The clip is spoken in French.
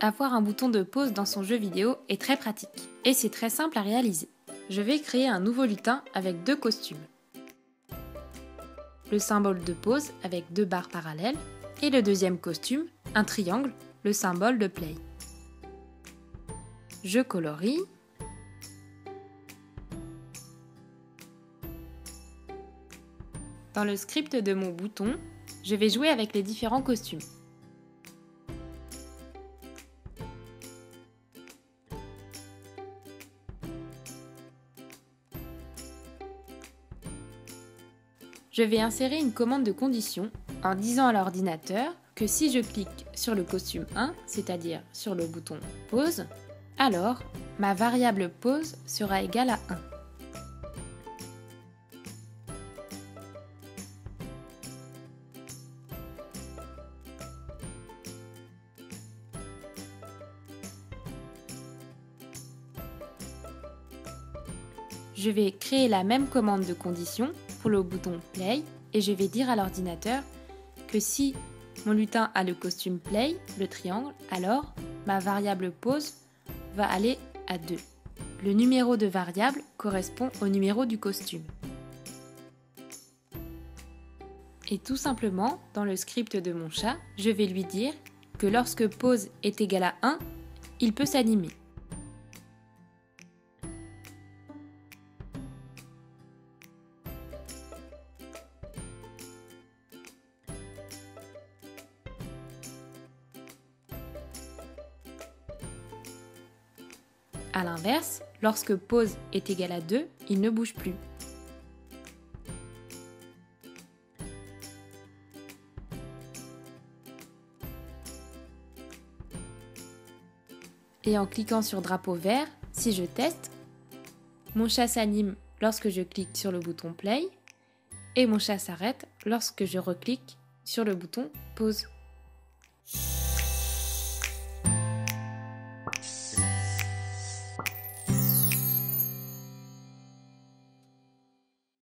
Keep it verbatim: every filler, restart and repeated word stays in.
Avoir un bouton de pause dans son jeu vidéo est très pratique et c'est très simple à réaliser. Je vais créer un nouveau lutin avec deux costumes. Le symbole de pause avec deux barres parallèles et le deuxième costume, un triangle, le symbole de play. Je colorie. Dans le script de mon bouton, je vais jouer avec les différents costumes. Je vais insérer une commande de condition en disant à l'ordinateur que si je clique sur le costume un, c'est-à-dire sur le bouton pause, alors ma variable pause sera égale à un. Je vais créer la même commande de condition pour le bouton Play et je vais dire à l'ordinateur que si mon lutin a le costume Play, le triangle, alors ma variable pause va aller à deux. Le numéro de variable correspond au numéro du costume. Et tout simplement, dans le script de mon chat, je vais lui dire que lorsque pause est égal à un, il peut s'animer. A l'inverse, lorsque pause est égal à deux, il ne bouge plus. Et en cliquant sur drapeau vert, si je teste, mon chat s'anime lorsque je clique sur le bouton play et mon chat s'arrête lorsque je reclique sur le bouton pause.